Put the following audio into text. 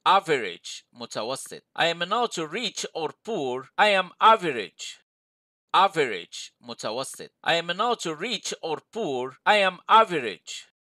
average متوسط. I am not rich or poor. I am average. Average متوسط. I am not rich or poor. I am average.